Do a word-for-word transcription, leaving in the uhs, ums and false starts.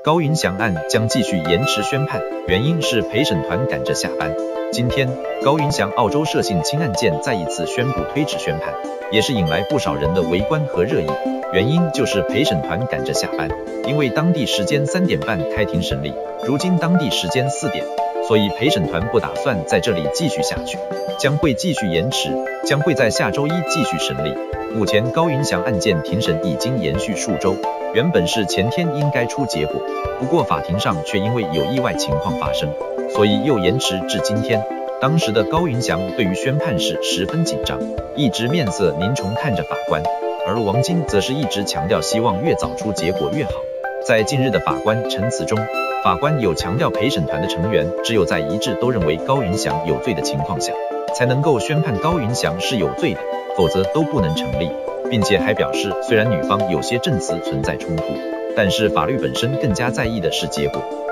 高云翔案将继续延迟宣判，原因是陪审团赶着下班。今天，高云翔澳洲涉性侵案件再一次宣布推迟宣判，也是引来不少人的围观和热议。原因就是陪审团赶着下班，因为当地时间三点半开庭审理，如今当地时间四点，所以陪审团不打算在这里继续下去，将会继续延迟，将会在下周一继续审理。目前高云翔案件庭审已经延续数周，原本是前天应该出结果，不过法庭上却因为有意外情况发生，所以又延迟至今天。当时的高云翔对于宣判时十分紧张，一直面色凝重看着法官，而王晶则是一直强调希望越早出结果越好。在近日的法官陈词中，法官有强调陪审团的成员只有在一致都认为高云翔有罪的情况下，才能够宣判高云翔是有罪的，否则都不能成立，并且还表示，虽然女方有些证词存在冲突，但是法律本身更加在意的是结果。